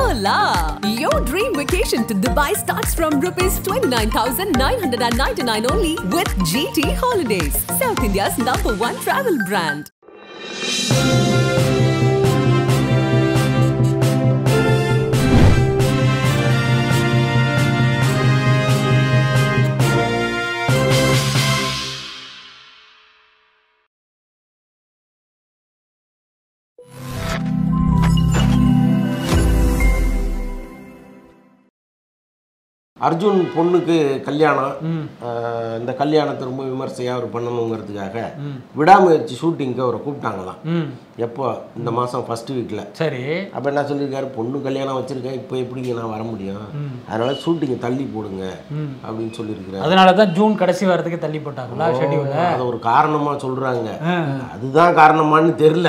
Hola! Your dream vacation to Dubai starts from ₹29,999 only with GT Holidays, South India's #1 travel brand. Arjun பொண்ணுக்கு கல்யாணம், இந்த கல்யாணத்தை ரொம்ப விமர்சையாக அவர் பண்ணணுங்கிறதுக்காக விடாமுயற்சி ஷூட்டிங்க்கு அவரை கூப்பிட்டாங்களாம். எப்போ? இந்த மாதம் ஃபர்ஸ்ட் வீக்கில். சரி. அப்போ என்ன சொல்லியிருக்காரு, பொண்ணு கல்யாணம் வச்சுருக்கேன், இப்போ எப்படிங்க நான் வர முடியும், அதனால் ஷூட்டிங்கை தள்ளி போடுங்க அப்படின்னு சொல்லியிருக்கிறாரு. அதனால தான் ஜூன் கடைசி வாரத்துக்கு தள்ளி போட்டாங்களா ஷெட்யூல்? அதை ஒரு காரணமாக சொல்கிறாங்க. அதுதான் காரணமானு தெரியல.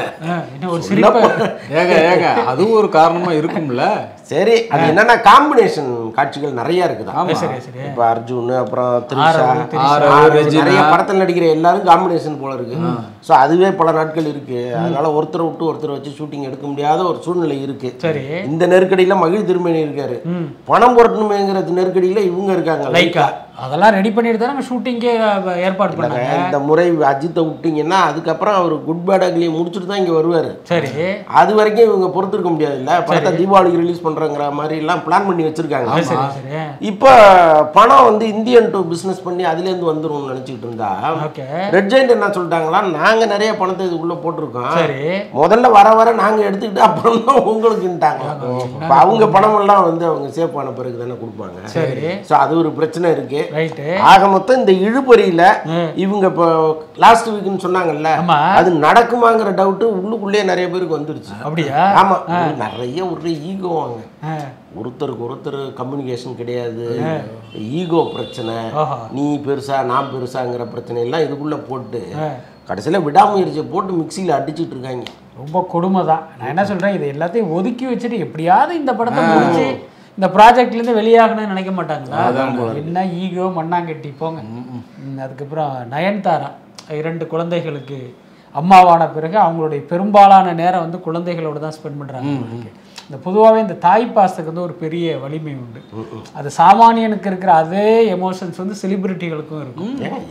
ஏங்க அதுவும் ஒரு காரணமாக இருக்கும்ல. சரி, அது என்னன்னா காம்பினேஷன் காட்சிகள் நிறைய இருக்குதா. இப்ப அர்ஜுன், அப்புறம் த்ரிஷா, நிறைய படத்தில் நடிக்கிற எல்லாரும் காம்பினேஷன் போல இருக்கு. ஸோ அதுவே பல நாட்கள் இருக்கு. அதனால ஒருத்தரை விட்டு ஒருத்தர் வச்சு ஷூட்டிங் எடுக்க முடியாத ஒரு சூழ்நிலை இருக்கு. இந்த நெருக்கடியில மகிழ் திருமேனி இருக்காரு, பணம் போடணுமேங்கிற நெருக்கடியில இவங்க இருக்காங்க. லைக்கா அதெல்லாம் ரெடி பண்ணிட்டு தானே ஷூட்டிங்கே ஏற்பாடு பண்ணாங்க. இந்த முறை அஜித்தை விட்டீங்கன்னா அதுக்கப்புறம் அவர் குட் பேட் அக்லியை முடிச்சுட்டு தான் இங்கே வருவார். சரி, அது வரைக்கும் இவங்க பொறுத்திருக்க முடியாது. இல்லை படத்தை தீபாவளிக்கு ரிலீஸ் பண்ணுறங்கிற மாதிரி எல்லாம் பிளான் பண்ணி வச்சிருக்காங்க. இப்போ பணம் வந்து இந்தியன் டூ பிஸ்னஸ் பண்ணி அதுலேருந்து வந்துடும் நினச்சிக்கிட்டு இருந்தா ரெட் ஜெயண்ட் என்ன சொல்லிட்டாங்களா, நாங்கள் நிறைய பணத்தை இதுக்குள்ளே போட்டிருக்கோம், முதல்ல வர வர நாங்கள் எடுத்துக்கிட்டு அப்புறம் தான் உங்களுக்குட்டாங்க. இப்போ அவங்க பணம் எல்லாம் வந்து அவங்க சேவ் பண்ண பிறகு தானே கொடுப்பாங்க. ஸோ அது ஒரு பிரச்சனை இருக்கு. ஆக மொத்தம் இந்த இழுபறியில இவங்க இப்போ லாஸ்ட் வீக்னு சொன்னாங்கல்ல, அது நடக்குமாங்கிற டவுட் உள்ளுக்குள்ளே நிறைய பேருக்கு வந்துருச்சு. அப்படியா? ஆமா, நிறைய ஒரு ஈகோ வாங்க, ஒருத்தருக்கு ஒருத்தர் கம்யூனிகேஷன் கிடையாது, ஈகோ பிரச்சனை, நீ பெருசா நான் பெருசாங்கிற பிரச்சனை எல்லாம் இதுக்குள்ள போட்டு கடைசியில் விடாமுயற்சியை போட்டு மிக்சியில் அடிச்சுட்டு இருக்காங்க. ரொம்ப கொடுமை தான். நான் என்ன சொல்றேன், இது எல்லாத்தையும் ஒதுக்கி வச்சுட்டு எப்படியாவது இந்த படத்தை முடிச்சு இந்த ப்ராஜெக்ட்லேருந்து வெளியாகணும்னு நினைக்க மாட்டாங்களா? என்ன ஈகோ மண்ணாங்கட்டி போங்க. அதுக்கப்புறம் நயன்தாரா 2 குழந்தைகளுக்கு அம்மாவான பிறகு அவங்களுடைய பெரும்பாலான நேரம் வந்து குழந்தைகளோடு தான் ஸ்பெண்ட் பண்ணுறாங்க. இந்த பொதுவாகவே இந்த தாய் பாசத்துக்கு வந்து ஒரு பெரிய வலிமை உண்டு. அது சாமானியனுக்கு இருக்கிற அதே எமோஷன்ஸ் வந்து செலிபிரிட்டிகளுக்கும் இருக்கும்.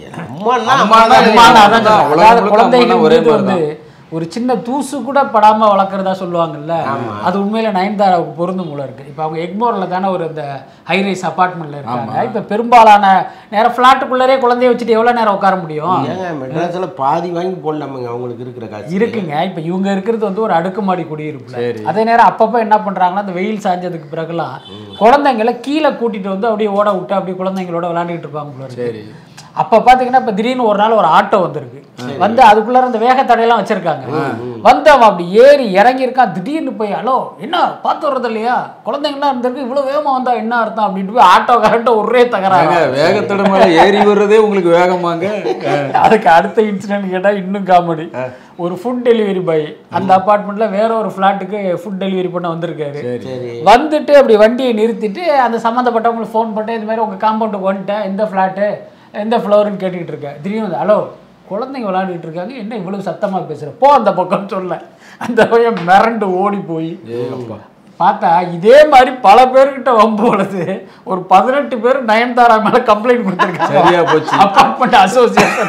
குழந்தைகள் வந்து ஒரு சின்ன தூசு கூட படாமல் வளர்க்குறதா சொல்லுவாங்கல்ல, அது உண்மையில நயன்தாராவுக்கு பொருந்தும் போல இருக்கு. இப்போ அவங்க எக்மோரில் தானே ஒரு இந்த ஹைரைஸ் அப்பார்ட்மெண்ட்ல இருக்காங்க. இப்போ பெரும்பாலான நேரம் ஃப்ளாட்டுக்குள்ளரே குழந்தைய வச்சுட்டு எவ்வளோ நேரம் உட்கார முடியும்? மெட்ராஸில் பாதி வாங்கி போடலாமுங்க அவங்களுக்கு இருக்கிற காசு இருக்குங்க. இப்போ இவங்க இருக்கிறது வந்து ஒரு அடுக்குமாடி குடியிருப்புல. அதே நேரம் அப்பப்போ என்ன பண்ணுறாங்கன்னா, அந்த வெயில் சாஞ்சதுக்கு பிறகுலாம் குழந்தைங்களை கீழே கூட்டிட்டு வந்து அப்படியே ஓட விட்டு அப்படியே குழந்தைங்களோட விளையாண்டுட்டு இருப்பாங்க போல இருக்கு. அப்போ பார்த்தீங்கன்னா இப்போ திடீர்னு ஒரு நாள் ஒரு ஆட்டோ வந்திருக்கு, வந்து அதுக்குள்ளார அந்த வேகத்தடையெல்லாம் வச்சிருக்காங்க, வந்து அவன் அப்படி ஏறி இறங்கியிருக்கான். திடீர்னு போய் ஹலோ என்ன பார்த்து வர்றது இல்லையா, குழந்தைங்களாம் இருந்திருக்கு, இவ்வளோ வேகமாக வந்தா என்ன அர்த்தம் அப்படின்ட்டு போய் ஆட்டோ கரெக்டா ஒரே தகராறு. வேகத்தடை மேலே ஏறி வர்றதே உங்களுக்கு வேகமாங்க. அதுக்கு அடுத்த இன்சிடென்ட் கேட்டால் இன்னும் காமெடி. ஒரு ஃபுட் டெலிவரி பாய் அந்த அப்பார்ட்மெண்ட்ல வேற ஒரு ஃபிளாட்டுக்கு ஃபுட் டெலிவரி பண்ண வந்திருக்காரு. வந்துட்டு அப்படி வண்டியை நிறுத்திட்டு அந்த சம்மந்தப்பட்டவங்களுக்கு ஃபோன் பண்ணிட்டு இந்த மாதிரி உங்க காம்பவுண்டுக்கு வந்துட்டேன், இந்த ஃபிளாட்டு எந்த ஃப்ளோருன்னு கேட்டுக்கிட்டு இருக்கேன். திடீர்னு வந்து ஹலோ குழந்தைங்க விளையாண்டுட்டு இருக்காங்க, என்ன இவ்வளவு சத்தமா பேசுற, போ அந்த பக்கம் சொல்ல. அந்த பையன் மிரண்டு ஓடி போய் பார்த்தா இதே மாதிரி பல பேர்கிட்ட வம்பு வளர்த்து ஒரு 18 பேர் நயன்தாரா மேல கம்ப்ளைண்ட் கொடுத்துருக்காங்க அப்பார்ட்மெண்ட் அசோசியேஷன்.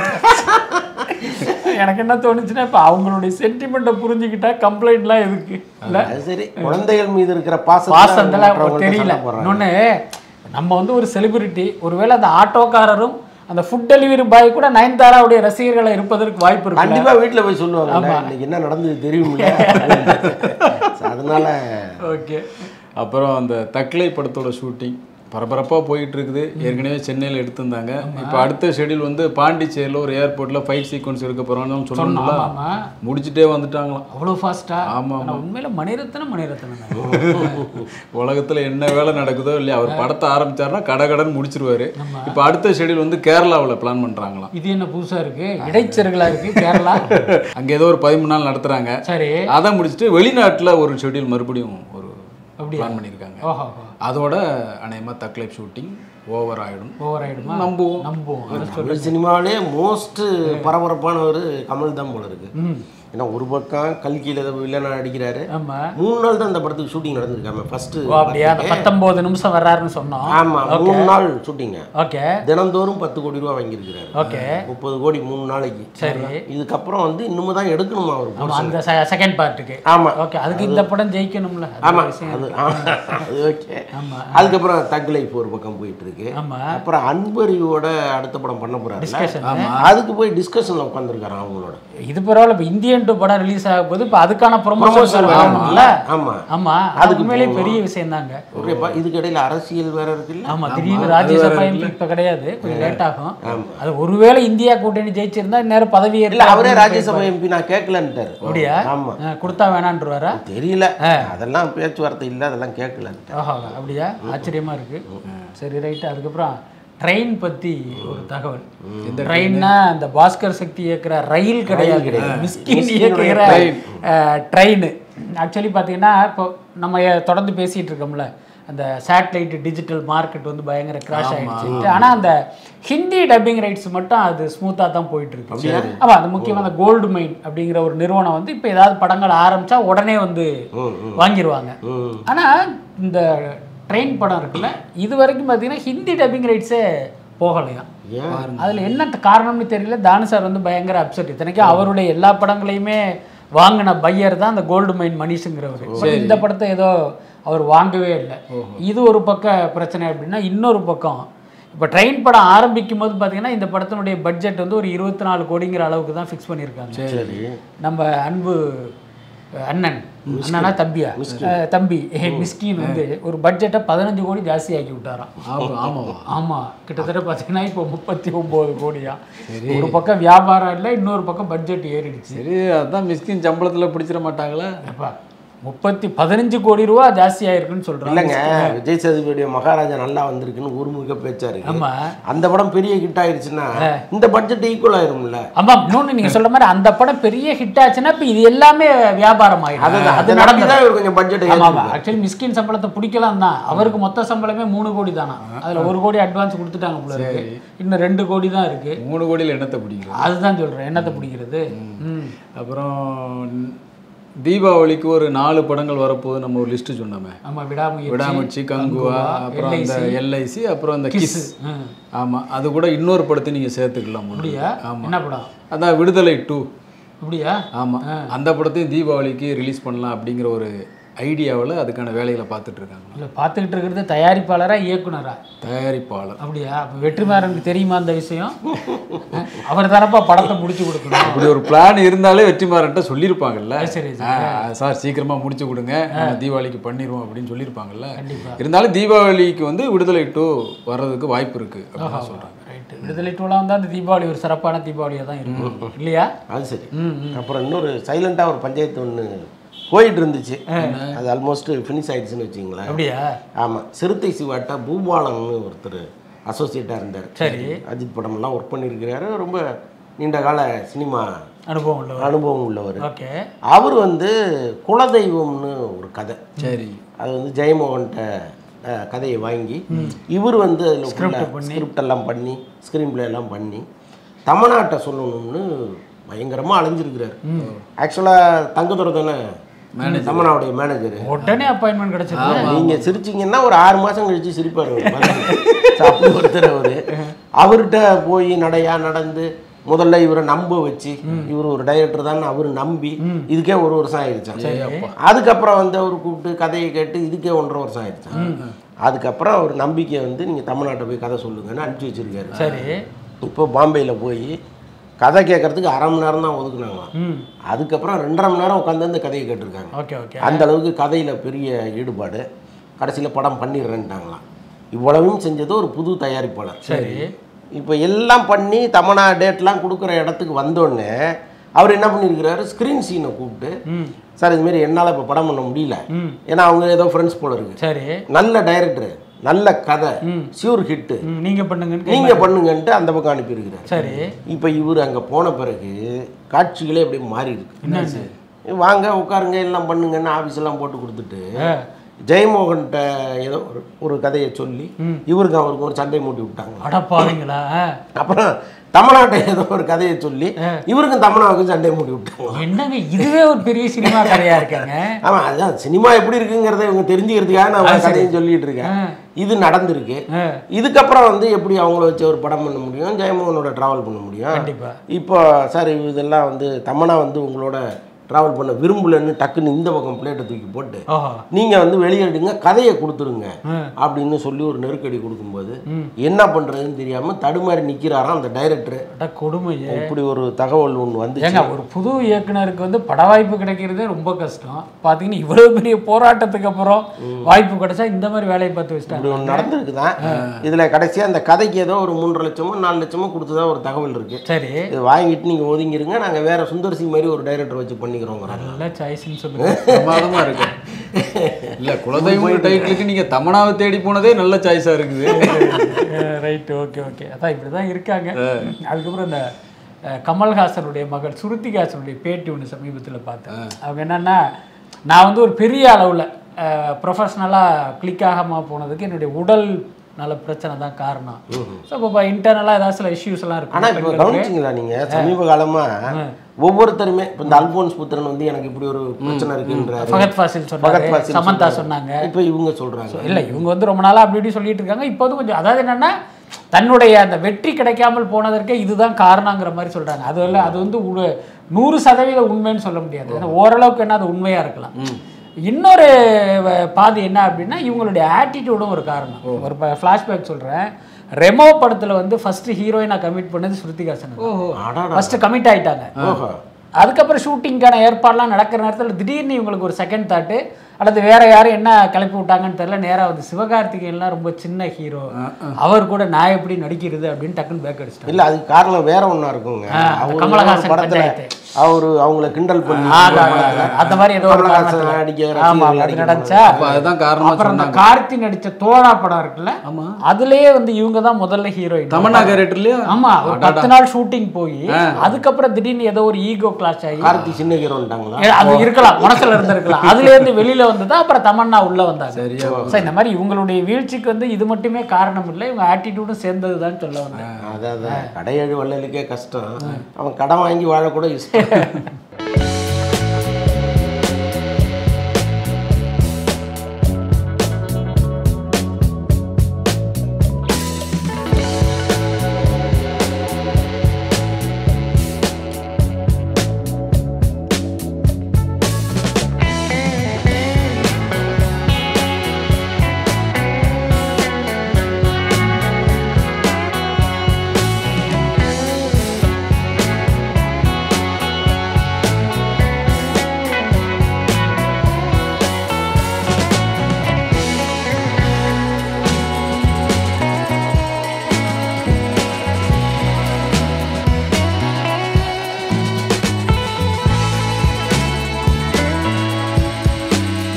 எனக்கு என்ன தோணுச்சுன்னா, இப்போ அவங்களுடைய சென்டிமெண்ட்டை புரிஞ்சுக்கிட்டா கம்ப்ளைண்ட்லாம் எதுக்கு இல்லை? சரி, குழந்தைகள் மீது இருக்கிற பாசந்தெல்லாம் தெரியல. இன்னொன்று, நம்ம வந்து ஒரு செலிபிரிட்டி, ஒருவேளை அந்த ஆட்டோக்காரரும் அந்த ஃபுட் டெலிவரி பாய் கூட நயன்தாராவுடைய ரசிகர்களை இருப்பதற்கு வாய்ப்பு இருக்கு. கண்டிப்பா வீட்டில் போய் சொல்லுவாங்க இன்னைக்கு என்ன நடந்தது தெரியும். அதனால ஓகே. அப்புறம் அந்த தக்லை படத்தோட ஷூட்டிங் பரபரப்பாக போயிட்டு இருக்குது. ஏற்கனவே சென்னையில் எடுத்திருந்தாங்க. இப்போ அடுத்த ஷெடியூல் வந்து பாண்டிச்சேரியில் ஒரு ஏர்போர்ட்டில் ஃபைட் சீக்வன்ஸ் எடுக்க போகிறோம்னு சொன்னாங்களா, முடிச்சுட்டே வந்துட்டாங்களாம். அவ்வளோ ஃபாஸ்ட்டா? ஆமாம், உண்மையில மணிரத்னம் உலகத்தில் என்ன வேலை நடக்குதோ இல்லையா, அவர் படத்தை ஆரம்பிச்சாருன்னா கடகடன் முடிச்சிருவாரு. இப்போ அடுத்த ஷெடியூல் வந்து கேரளாவில் பிளான் பண்ணுறாங்களாம். இது என்ன புதுசாக இருக்கு, இடைச்சர்களாக இருக்கு கேரளா. அங்கே ஏதோ ஒரு 13 நாள் நடத்துகிறாங்க. சரி, அதை முடிச்சுட்டு வெளிநாட்டில் ஒரு ஷெடியூல் மறுபடியும் ஒரு பிளான் பண்ணியிருக்காங்க. அதோட அநேகமாக தக்லை ஷூட்டிங் ஓவர் ஆகிடும் நம்புவோம். தமிழ் சினிமாவிலே மோஸ்ட் பரபரப்பானவர் கமல் தான் போல இருக்கு. ஏன்னா ஒரு பக்கம் கல்கியில் வில்லனா அடிக்கிறாரு. ஆமா 3 நாள் தான் அந்த படத்துக்கு ஷூட்டிங் நடந்திருக்காம ஃபர்ஸ்ட். அப்படியே அந்த 19 நிமிஷம் வர்றாருன்னு சொன்னோம். ஆமா 3 நாள் ஷூட்டிங்க. ஓகே தினந்தோறும் 10 கோடி ரூபா வாங்கியிருக்கிறாரு. ஓகே 30 கோடி 3 நாளைக்கு. சரி இதுக்கப்புறம் வந்து இன்னும் தான் எடுக்கணுமா அவர். ஆமா அந்த செகண்ட் பார்ட்டுக்கு. ஆமா ஓகே அதுக்கு இந்த படம் ஜெயிக்கணும்ல. ஆமா அது ஓகே. ஆமா அதுக்கப்புறம் தக் லைஃப் ஒரு பக்கம் போயிட்டு இருக்கு. ஆமா அப்புறம் அன்பரியோட அடுத்த படம் பண்ண போறாரு. அதுக்கு போய் டிஸ்கஷன்ல உட்காந்துருக்காரு அவங்களோட. இது பரவாயில்ல. இப்போ இந்தியன் 2 படம் ரிலீஸ் ஆக போது இப்போ அதுக்கான ப்ரொமோஷன் வேணும்ல. ஆமா ஆமா அதுக்கு மேலே பெரிய விஷயம் தாங்க. ஓகேப்பா இதுக்கு இடையில அரசியல் வேற இருக்குல்ல. ஆமா திடீர்னு ராஜ்யசபா எம்பி இப்போ கிடையாது, கொஞ்சம் லேட் ஆகும். அது ஒருவேளை இந்தியா கூட்டணி ஜெயிச்சிருந்தா நேரம் பதவி இல்ல அவரே ராஜ்யசபா எம்பி நான் கேட்கலன்ட்டாரு. அப்படியா? ஆமா கொடுத்தா வேணான்றுவாரா தெரியல. அதெல்லாம் பேச்சுவார்த்தை இல்ல, அதெல்லாம் கேட்கலன்ட்டு. ஆஹா அப்படியா? ஆச்சரியமா இருக்கு. சரி ரைட்டு. அதுக்கப்புறம் ட்ரெயின் பற்றி ஒரு தகவல். ட்ரெயின்னா அந்த பாஸ்கர் சக்தி இயக்குற ரயில் கிடையாது, மிஸ்கின் இயக்குகிற ட்ரெயின். ஆக்சுவலி பார்த்தீங்கன்னா இப்போ நம்ம தொடர்ந்து பேசிகிட்டு இருக்கோம்ல, அந்த சேட்டலைட் டிஜிட்டல் மார்க்கெட் வந்து பயங்கர கிராஷ் ஆகிடுச்சு. ஆனால் அந்த ஹிந்தி டப்பிங் ரைட்ஸ் மட்டும் அது ஸ்மூத்தாக தான் போயிட்டு இருக்கு. ஆமாம் அது முக்கியமாக அந்த கோல்டு மைன் அப்படிங்கிற ஒரு நிறுவனம் வந்து இப்போ ஏதாவது படங்கள் ஆரம்பித்தா உடனே வந்து வாங்கிடுவாங்க. ஆனால் இந்த ட்ரெயின் படம் இருக்குல்ல, இது வரைக்கும் பார்த்தீங்கன்னா ஹிந்தி டப்பிங் ரைட்ஸே போகலையா. அதில் என்ன காரணம்னு தெரியல. தானு சார் வந்து பயங்கர அப்செட். இத்தனைக்கும் அவருடைய எல்லா படங்களையுமே வாங்கின பையர் தான் அந்த கோல்டு மைன் மனிஷுங்கிறவர். இந்த படத்தை ஏதோ அவர் வாங்கவே இல்லை. இது ஒரு பக்கம் பிரச்சனை. அப்படின்னா இன்னொரு பக்கம் இப்போ ட்ரெயின் படம் ஆரம்பிக்கும் போது பார்த்தீங்கன்னா இந்த படத்தினுடைய பட்ஜெட் வந்து ஒரு 24 கோடிங்கிற அளவுக்கு தான் ஃபிக்ஸ் பண்ணியிருக்காங்க. நம்ம அன்பு அண்ணன் அண்ணனா தம்பியா தம்பி மிஸ்கின் வந்து ஒரு பட்ஜெட்டை 15 கோடி ஜாஸ்தி ஆக்கி விட்டாராம். ஆமா கிட்டத்தட்ட பார்த்தீங்கன்னா இப்போ 39 கோடியா. ஒரு பக்கம் வியாபாரம் இல்லை, இன்னொரு பக்கம் பட்ஜெட் ஏறிடுச்சு. சரி அதுதான் மிஸ்கின் சம்பளத்தில் பிடிச்சிட மாட்டாங்களா? 15 கோடி ரூபா ஜாஸ்தி ஆயிருக்குன்னு சொல்றாங்க. இல்லைங்க விஜய் சேதுபதியுடைய மகாராஜா நல்லா வந்திருக்குன்னு ஊர்முக பேச்சா இருக்கு. அந்த படம் பெரிய ஹிட் ஆயிருச்சுன்னா இந்த பட்ஜெட் ஈக்குவல் ஆயிரும்ல. ஆமா இன்னொன்னு நீங்க சொல்ற மாதிரி அந்த படம் பெரிய ஹிட் ஆச்சுன்னா இப்ப இது எல்லாமே வியாபாரம் ஆயிடும். அது நடந்துதான் கொஞ்சம் பட்ஜெட். ஆக்சுவலி மிஸ்கின் சம்பளத்தை பிடிக்கலாம் தான். அவருக்கு மொத்த சம்பளமே 3 கோடி தானா. அதுல 1 கோடி அட்வான்ஸ் கொடுத்துட்டாங்க போல இருக்கு. இன்னும் 2 கோடி தான் இருக்கு. 3 கோடியில் என்னத்தை பிடிக்கிறது? அதுதான் சொல்றேன், என்னத்தை பிடிக்கிறது. அப்புறம் தீபாவளிக்கு ஒரு 4 படங்கள் வரப்போகுது. நம்ம ஒரு லிஸ்ட்டு சொன்னோமே. ஆமாம் விடாமுயற்சி, கங்குவா, அப்புறம் அந்த எல்ஐசி, அப்புறம் அந்த கிஸ். ஆமாம் அது கூட இன்னொரு படத்தை நீங்கள் சேர்த்துக்கலாம். அப்படியா? ஆமாம் என்ன படம்? அதான் விடுதலை 2. அப்படியா? ஆமாம் அந்த படத்தையும் தீபாவளிக்கு ரிலீஸ் பண்ணலாம் அப்படிங்கிற ஒரு ஐடியாவில் அதுக்கான வேலைகளை பார்த்துட்டு இருக்காங்க. இல்லை பார்த்துக்கிட்டு இருக்கிறது தயாரிப்பாளரா இயக்குனரா? தயாரிப்பாளர். அப்படியா? அப்போ வெற்றிமாறனுக்கு தெரியுமா அந்த விஷயம்? அவர் தானப்பா படத்தை முடிச்சு கொடுக்கணும். அப்படி ஒரு பிளான் இருந்தாலே வெற்றிமாறன்ட்ட சொல்லியிருப்பாங்கல்ல. சரி சார் சீக்கிரமாக முடிச்சு கொடுங்க, நம்ம தீபாவளிக்கு பண்ணிடுவோம் அப்படின்னு சொல்லியிருப்பாங்கல்ல. இருந்தாலும் தீபாவளிக்கு வந்து விடுதலை 2 வர்றதுக்கு வாய்ப்பு இருக்கு அப்படின்னு சொல்கிறாங்க. ரைட்டு. விடுதலை 2 வந்து அந்த தீபாவளி ஒரு சிறப்பான தீபாவளியாக தான் இருக்கும் இல்லையா? அது சரி. அப்புறம் இன்னொரு சைலண்டாக ஒரு பஞ்சாயத்து ஒன்று போயிட்டு இருந்துச்சு. அது ஆல்மோஸ்ட் ஃபினிஷ் ஆயிடுச்சுன்னு வச்சுங்களேன். அப்படியா? ஆமாம் சிறுத்தை சிவாட்டா பூபாலன்னு ஒருத்தர் அசோசியேட்டாக இருந்தார். சரி. அஜித் படமெல்லாம் ஒர்க் பண்ணியிருக்கிறாரு. ரொம்ப நீண்ட கால சினிமா அனுபவம் உள்ளவர். ஓகே. அவர் வந்து குலதெய்வம்னு ஒரு கதை. சரி. அது வந்து ஜெயமோகன்கிட்ட கதையை வாங்கி இவர் வந்து அதில் ஸ்கிரிப்ட் எல்லாம் பண்ணி ஸ்க்ரீன் பிளே எல்லாம் பண்ணி தமிழ்நாட்டை சொல்லணும்னு பயங்கரமாக அலைஞ்சிருக்கிறார். ஆக்சுவலாக தங்கதுரை தானே தமனாவுடைய மேனேஜர். உடனே அப்பாயின்மெண்ட் கிடைச்சது. நீங்கள் சிரிச்சிங்கன்னா ஒரு 6 மாதம் கழிச்சு சிரிப்பார். அப்படி ஒருத்தர் அவர்கிட்ட போய் நடந்து முதல்ல இவரை நம்ப வச்சு இவர் ஒரு டைரக்டர் தான் அவர் நம்பி இதுக்கே 1 வருஷம் ஆயிடுச்சான். அதுக்கப்புறம் வந்து அவர் கூப்பிட்டு கதையை கேட்டு இதுக்கே 1.5 வருஷம் ஆயிடுச்சான். அதுக்கப்புறம் அவர் நம்பிக்கை வந்து நீங்கள் தமிழ்நாட்டை போய் கதை சொல்லுங்கன்னு அனுப்பிச்சி வச்சிருக்காரு. சரி. இப்போ பாம்பேயில் போய் கதை கேட்கறதுக்கு 1/2 மணி நேரம் தான் ஒதுக்குனாங்களாம். அதுக்கப்புறம் 2.5 மணி நேரம் உட்காந்து அந்த கதையை கேட்டிருக்காங்க. அந்த அளவுக்கு கதையில் பெரிய ஈடுபாடு. கடைசியில் படம் பண்ணிடுறேன்ட்டாங்களாம். இவ்வளவும் செஞ்சது ஒரு புது தயாரிப்பாளர். சரி. இப்போ எல்லாம் பண்ணி தமிழா டேட்லாம் கொடுக்குற இடத்துக்கு வந்தோடனே அவர் என்ன பண்ணியிருக்கிறாரு, ஸ்க்ரீன் சீனை கூப்பிட்டு சார் இதுமாரி என்னால் இப்போ படம் பண்ண முடியல, ஏன்னா அவங்க ஏதோ ஃப்ரெண்ட்ஸ் போல இருக்கு. சரி. நல்ல டைரக்டர், நல்ல கதை, சியூர் ஹிட்டு, நீங்க பண்ணுங்கன்ட்டு அந்த பக்கம் அனுப்பியிருக்கிறார். சரி. இப்போ இவர் அங்கே போன பிறகு காட்சிகளே அப்படியே மாறி இருக்கு. வாங்க உட்காருங்க எல்லாம் பண்ணுங்கன்னு ஆஃபீஸெல்லாம் போட்டு கொடுத்துட்டு ஜெயமோகன்கிட்ட ஏதோ ஒரு கதையை சொல்லி இவருக்கு அவருக்கு ஒரு சண்டை மூட்டி விட்டாங்க. அடப்பாவீங்களா? அப்புறம் தமனாட்ட ஏதோ ஒரு கதையை சொல்லி இவருக்கும் தமனாவுக்கும் சண்டையை மூடி விட்டாங்க. என்னங்க இதுவே ஒரு பெரிய சினிமா கதையா இருக்காங்க. ஆமா, அதுதான் சினிமா எப்படி இருக்குங்கிறத இவங்க தெரிஞ்சுக்கிறதுக்காக நான் கதையும் சொல்லிட்டு இருக்கேன். இது நடந்திருக்கு. இதுக்கப்புறம் வந்து எப்படி அவங்கள வச்சு ஒரு படம் பண்ண முடியும், ஜெயமோகனோட டிராவல் பண்ண முடியும். இப்போ சார் இதெல்லாம் வந்து தமனா வந்து உங்களோட ட்ராவல் பண்ண விரும்பலன்னு டக்குன்னு இந்த பக்கம் பிளேட்டை தூக்கி போட்டு நீங்கள் வந்து வெளியிடுங்க, கதையை கொடுத்துருங்க அப்படின்னு சொல்லி ஒரு நெருக்கடி கொடுக்கும்போது என்ன பண்ணுறதுன்னு தெரியாமல் தடுமாறி நிற்கிறாராம் அந்த டைரக்டர். கொடுமையே. இப்படி ஒரு தகவல் ஒன்று வந்து ஒரு புது இயக்குனருக்கு வந்து பட வாய்ப்பு கிடைக்கிறதே ரொம்ப கஷ்டம். பார்த்தீங்கன்னா இவ்வளோ பெரிய போராட்டத்துக்கு அப்புறம் வாய்ப்பு கிடைச்சா இந்த மாதிரி வேலையை பார்த்து வச்சுட்டாங்க. இப்படி ஒன்று நடந்துருக்குதான். இதில் கடைசியாக அந்த கதைக்கு ஏதோ ஒரு 3.5 லட்சமோ 4 லட்சமோ கொடுத்ததா ஒரு தகவல் இருக்குது. சரி, இது வாங்கிட்டு நீங்கள் ஒதுங்கிருங்க, நாங்கள் வேற சுந்தர் சி மாதிரி ஒரு டைரக்டர் வச்சு பண்ணி நல்ல சாய்ஸ்னு சொல்லுங்க. பிரமாதமா இருக்கு. இல்ல குலதெய்வம் டைட்டிலுக்கு நீங்க தமனாவை தேடி போனதே நல்ல சாய்ஸா இருக்குது. Right, okay okay. அதான் இப்படிதான் இருக்காங்க. அதுக்கப்புறம் இந்த கமல்ஹாசனுடைய மகள் ஸ்ருதிஹாசனுடைய பேட்டி ஒன்று சமீபத்தில் பார்த்தேன். அவங்க என்னன்னா, நான் வந்து ஒரு பெரிய அளவில் ப்ரொஃபஷ்னலாக கிளிக் ஆகாமல் போனதுக்கு என்னுடைய உடல் நல்ல பிரச்சனை தான் காரணம். ஸோ இப்போ இன்டர்னலாக ஏதாவது சில இஷ்யூஸ் எல்லாம் இருக்கும். ஆனால் இப்போ கவனிச்சிங்களா நீங்கள் சமீப காலமாக ஒவ்வொருத்தருமே இப்போ இந்த அல்போன்ஸ் புத்திரன் வந்து எனக்கு இப்படி ஒரு பிரச்சனை இருக்குன்றாரு, ஃபகத் ஃபாசில் சொன்னாங்க, சமந்தா சொன்னாங்க, இப்போ இவங்க சொல்கிறாங்க. இல்லை இவங்க வந்து ரொம்ப நாளாக அப்படி இப்படி சொல்லிட்டு இருக்காங்க. இப்போ வந்து கொஞ்சம் அதாவது என்னென்னா தன்னுடைய அந்த வெற்றி கிடைக்காமல் போனதற்கே இதுதான் காரணங்கிற மாதிரி சொல்கிறாங்க. அது வந்து 100% உண்மைன்னு சொல்ல முடியாது. ஏன்னா ஓரளவுக்கு என்ன அது உண்மையாக இருக்கலாம். இன்னொரு பாதி என்ன அப்படின்னா இவங்களுடைய ஆட்டிடியூடும் ஒரு காரணம். ஒரு ஃப்ளாஷ்பேக் சொல்கிறேன். ரெமோ படத்தில் வந்து ஃபர்ஸ்ட் ஹீரோயினாக கமிட் பண்ணது ஸ்ருதிஹாசன். ஃபர்ஸ்ட் கமிட் ஆகிட்டாங்க. அதுக்கப்புறம் ஷூட்டிங்கான ஏற்பாடுலாம் நடக்கிற நேரத்தில் திடீர்னு இவங்களுக்கு ஒரு செகண்ட் தாட்டு, அல்லது வேற யாரும் என்ன கிளப்பி விட்டாங்கன்னு தெரியல, நேராக வந்து சிவகார்த்திகேயன்லாம் ரொம்ப சின்ன ஹீரோ, அவர் கூட நான் எப்படி நடிக்கிறது அப்படின்னு டக்குன்னு பேக் அடிச்சிட்டாங்க. இல்லை அதுக்கு காரணம் வேற ஒன்றா இருக்குங்க. கமலஹாசன் படத்தில் அவங்கள கிண்டல் பண்ணி அந்த மாதிரி ஏதோ நடந்துச்சா. அப்புறம் அந்த கார்த்தி நடிச்ச தோழா படம் இருக்குல்ல, அதுலயே வந்து இவங்க தான் முதல்ல ஹீரோயின் தமன்னா கேரக்டர்லயே. ஆமா, ஒரு 10 நாள் ஷூட்டிங் போய் அதுக்கப்புறம் திடீர்னு ஏதோ ஒரு ஈகோ கிளாஷ் ஆகி கார்த்தி சின்ன ஹீரோன்ட்டாங்களா, அது இருக்கலாம், மனசுல இருந்திருக்கலாம். அதுல இருந்து வெளியில வந்ததா அப்புறம் தமன்னா உள்ள வந்தாங்க. சரி, இந்த மாதிரி இவங்களுடைய வீழ்ச்சிக்கு வந்து இது மட்டுமே காரணம் இல்லை, இவங்க ஆட்டிடியூடும் சேர்ந்ததுதான் சொல்ல வந்தேன். அதான் கடையழு வள்ளலுக்கே கஷ்டம், அவன் கடன் வாங்கி வாழக்கூட இஷ்டம்.